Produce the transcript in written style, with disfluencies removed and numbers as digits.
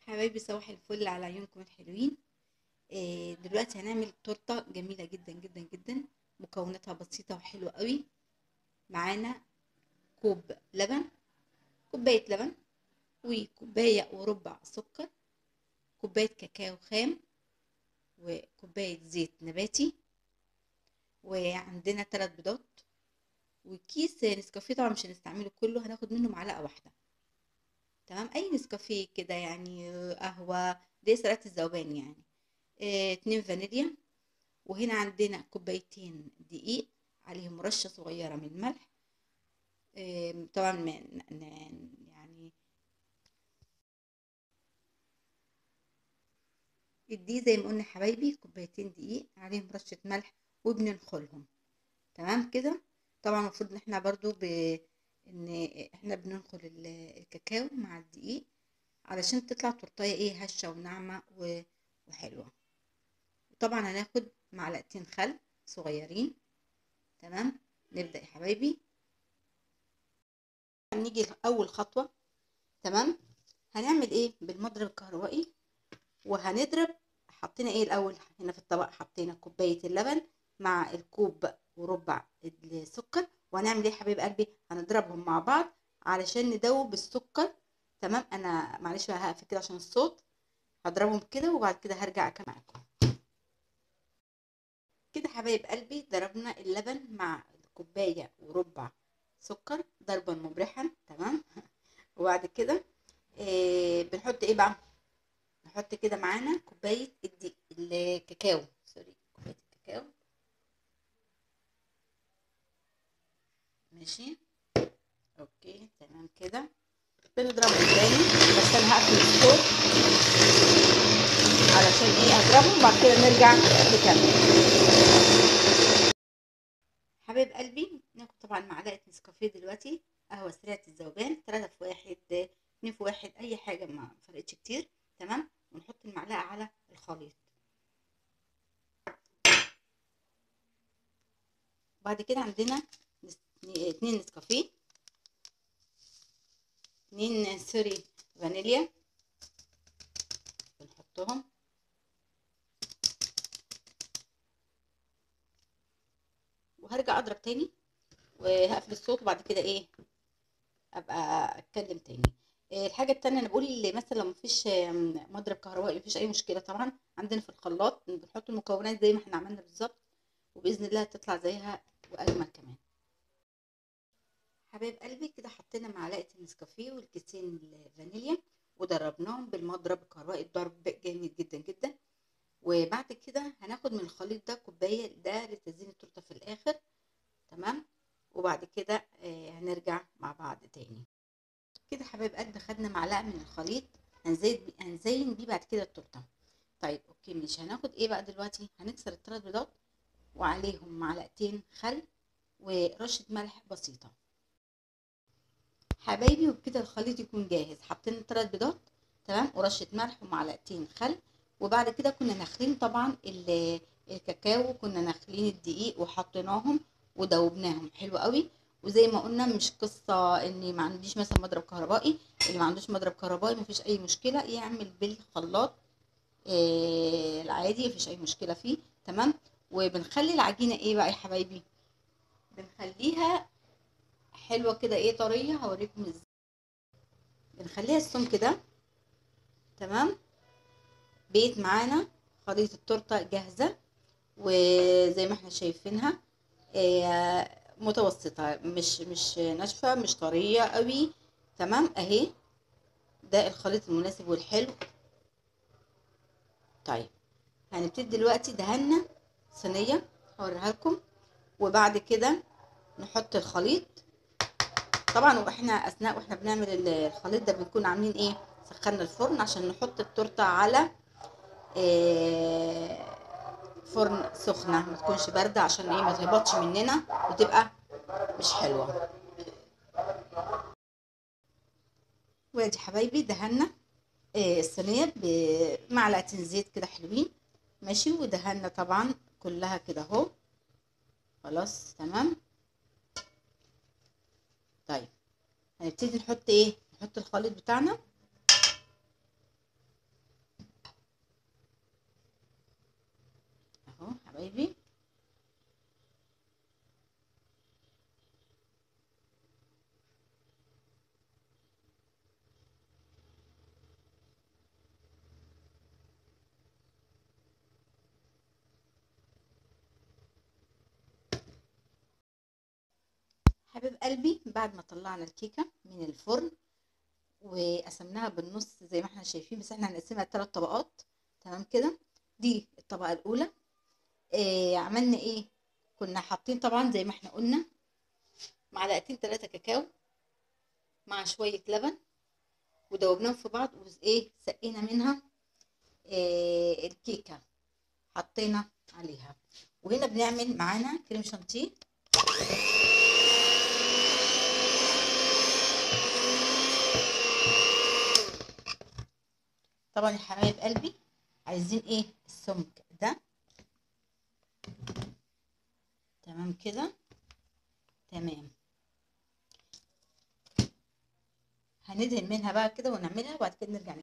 حبايبي صباح الفل على عيونكم الحلوين. دلوقتي هنعمل تورته جميله جدا جدا جدا. مكوناتها بسيطه وحلوه قوي. معانا كوب لبن، كوبايه لبن، وكوبايه وربع سكر، كوبايه كاكاو خام، وكوبايه زيت نباتي، وعندنا 3 بيضات، وكيس نسكافيه. طبعا مش هنستعمله كله، هناخد منه معلقه واحده. تمام، اي نسكافيه كده يعني، قهوه دي سرعه الذوبان يعني. 2 فانيليا. وهنا عندنا كوبايتين دقيق، عليهم رشة صغيرة من الملح. طبعا يعني الدقيق زي ما قلنا حبايبي، كوبايتين دقيق عليهم رشة ملح وبننخلهم. تمام كده. طبعا المفروض ان احنا برضو ان احنا بننخل الكاكاو مع الدقيق علشان تطلع تورتايه ايه، هشة وناعمة وحلوة. طبعا هناخد معلقتين خل صغيرين. تمام، نبدأ يا حبايبي. هنيجي لأول خطوة. تمام، هنعمل ايه بالمضرب الكهربائي وهنضرب. حطينا ايه الاول هنا في الطبق؟ حطينا كوبايه اللبن مع الكوب وربع السكر. وهنعمل ايه يا حبيب قلبي؟ هنضربهم مع بعض علشان ندوب السكر. تمام، انا معلش بقى هقفل كده عشان الصوت. هضربهم كده وبعد كده هرجع اكمل معاكم. كده حبايب قلبي ضربنا اللبن مع كوبايه وربع سكر ضربا مبرحا. تمام وبعد كده بنحط ايه بقى؟ نحط كده معانا كوبايه الكاكاو، سوري، كوبايه الكاكاو. ماشي، اوكي تمام كده. بنضربهم تاني، بس انا هقفل الصوت علشان ايه اضربهم وبعد كده نرجع نكمل. حبايب قلبي، ناخد طبعا معلقه نسكافيه دلوقتي، قهوه سريعه الذوبان، 3 في 1 2 في 1، اي حاجه ما فرقتش كتير. تمام، ونحط المعلقه على الخليط. بعد كده عندنا 2 نسكافيه، 2 سوري فانيليا، بنحطهم. وهرجع اضرب تاني وهقفل الصوت وبعد كده ايه ابقى اتكلم تاني. الحاجه التانية انا بقول اللي مثلا لو مفيش مضرب كهربائي مفيش اي مشكله، طبعا عندنا في الخلاط بنحط المكونات زي ما احنا عملنا بالظبط، وباذن الله هتطلع زيها واجمل كمان. حبايب قلبي، كده حطينا معلقه النسكافيه والكيسين الفانيليا وضربناهم بالمضرب الكهربائي ضرب جامد جدا جدا. وبعد كده هناخد من الخليط ده كوبايه، ده لتزيين التورته في الاخر. تمام، وبعد كده هنرجع مع بعض تاني. كده حبايب قلبي خدنا معلقه من الخليط، هنزين بيه بعد كده التورته. طيب اوكي، مش هناخد ايه بقى دلوقتي؟ هنكسر ال3 بيضات وعليهم معلقتين خل ورشه ملح بسيطه حبايبي، وبكده الخليط يكون جاهز. حطينا 3 بيضات، تمام، ورشه ملح ومعلقتين خل. وبعد كده كنا ناخلين طبعا الكاكاو، كنا ناخلين الدقيق وحطيناهم ودوبناهم حلو قوي. وزي ما قلنا مش قصه اني ما عنديش مثلا مضرب كهربائي، اللي ما عندوش مضرب كهربائي مفيش اي مشكله يعمل بالخلاط العادي، مفيش اي مشكله فيه. تمام، وبنخلي العجينه ايه بقى يا حبايبي؟ بنخليها حلوه كده، ايه، طريه. هوريكم ازاي بنخليها السمك كده. تمام، بقيت معانا خليط التورته جاهزه، وزي ما احنا شايفينها متوسطه، مش ناشفه مش طريه قوي. تمام اهي، ده الخليط المناسب والحلو. طيب هنبتدي دلوقتي دهنا صينيه هوريها لكم، وبعد كده نحط الخليط. طبعا واحنا اثناء واحنا بنعمل الخليط ده بنكون عاملين ايه؟ سخنا الفرن عشان نحط التورته على فرن سخنه، ما تكونش بارده عشان ايه ما تهبطش مننا وتبقى مش حلوه. وادي حبايبي دهنا الصينيه بمعلقتين زيت كده حلوين. ماشي، ودهنا طبعا كلها كده اهو. خلاص تمام. طيب هنبتدي نحط ايه؟ نحط الخليط بتاعنا حبايبي. حبيب قلبي، بعد ما طلعنا الكيكه من الفرن وقسمناها بالنص زي ما احنا شايفين، بس احنا هنقسمها 3 طبقات. تمام كده. دي الطبقه الاولى. عملنا ايه؟ كنا حاطين طبعا زي ما احنا قلنا معلقتين 3 كاكاو مع شويه لبن، ودوبناهم في بعض، وايه سقينا منها الكيكه، حطينا عليها. وهنا بنعمل معانا كريم شانتيه. طبعا يا حبايب قلبي، عايزين ايه السمك ده. تمام كده. تمام. هندهن منها بقى كده ونعملها، وبعد كده نرجع